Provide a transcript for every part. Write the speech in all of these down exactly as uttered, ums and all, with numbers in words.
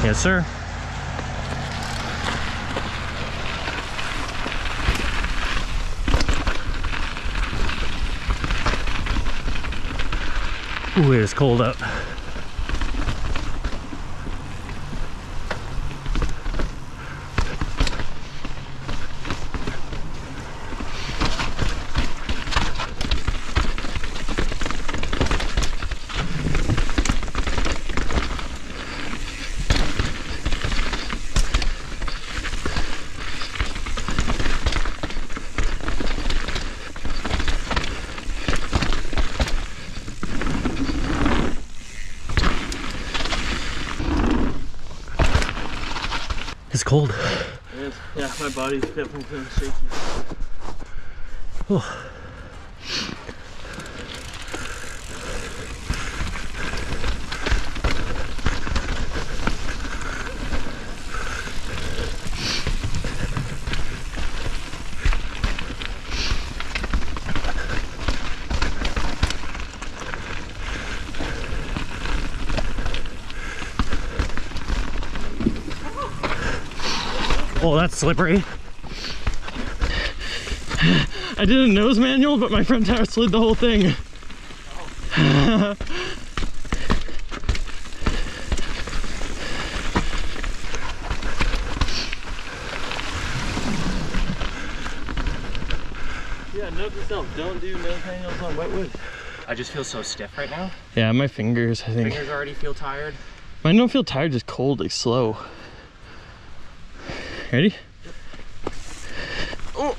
Yes, sir. Ooh, it is cold up. It's cold. It is. Yeah, my body's definitely feeling shaky. Oh. Oh, that's slippery. I did a nose manual, but my front tire slid the whole thing. Oh. Yeah, note to self, don't do nose manuals on wet wood. I just feel so stiff right now. Yeah, my fingers, I think. Fingers already feel tired. Mine don't feel tired, just cold, like slow. Ready? Yep. Oh!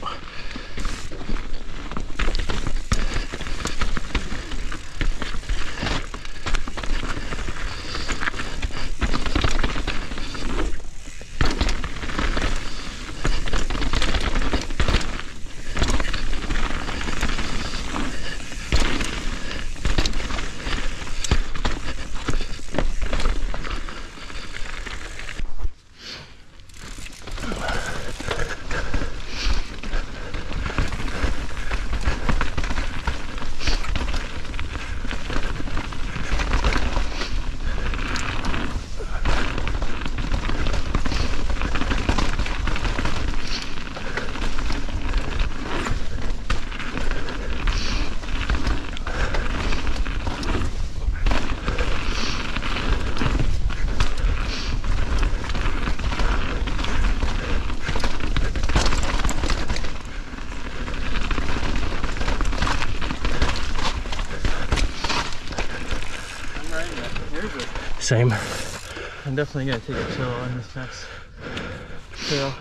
Same. I'm definitely gonna take a chill on this next trail.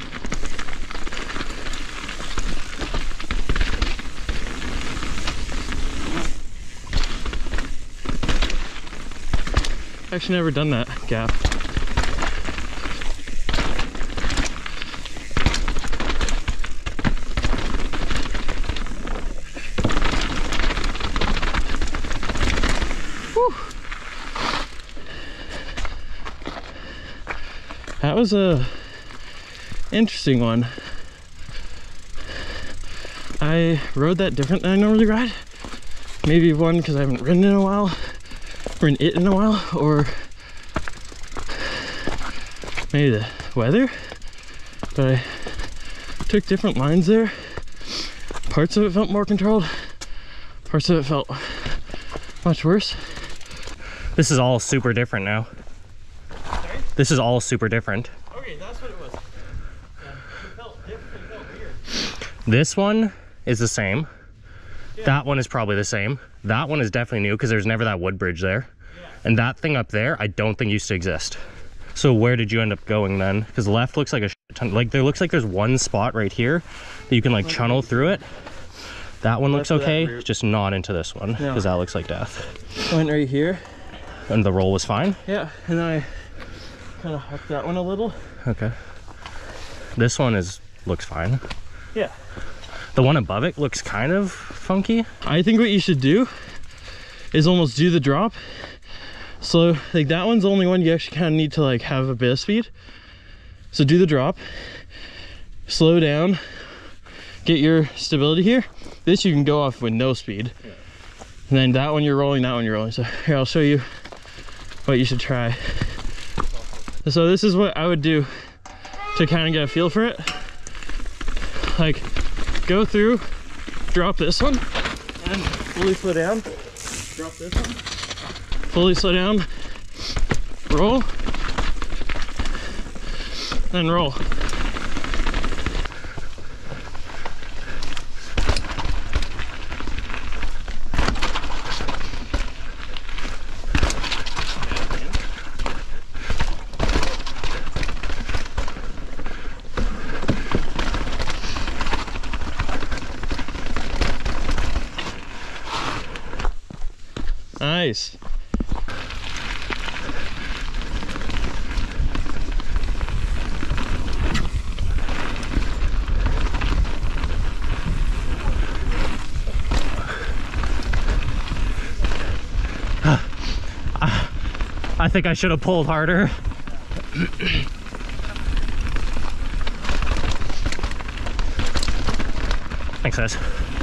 Actually never done that gap. Whew. That was a interesting one. I rode that different than I normally ride. Maybe one because I haven't ridden in a while, ridden it in a while, or maybe the weather. But I took different lines there. Parts of it felt more controlled. Parts of it felt much worse. This is all super different now. Sorry? This is all super different. Okay, that's what it was. Yeah, it felt different, it felt weird. This one is the same. Yeah. That one is probably the same. That one is definitely new because there's never that wood bridge there. Yeah. And that thing up there, I don't think used to exist. So where did you end up going then? Because left looks like a shit ton. Like there looks like there's one spot right here that you can like channel through it. That one looks okay, just not into this one because No. that looks like death. Went right here. And the roll was fine? Yeah, and then I kind of hooked that one a little. Okay. This one is looks fine. Yeah. The one above it looks kind of funky. I think what you should do is almost do the drop. So like that one's the only one you actually kind of need to like have a bit of speed. So do the drop, slow down, get your stability here. This you can go off with no speed. Yeah. And then that one you're rolling, that one you're rolling. So here, I'll show you what you should try. So this is what I would do to kind of get a feel for it. Like, go through, drop this one, and fully slow down. Drop this one, fully slow down, roll, then roll. Nice. I think I should have pulled harder. Thanks, guys.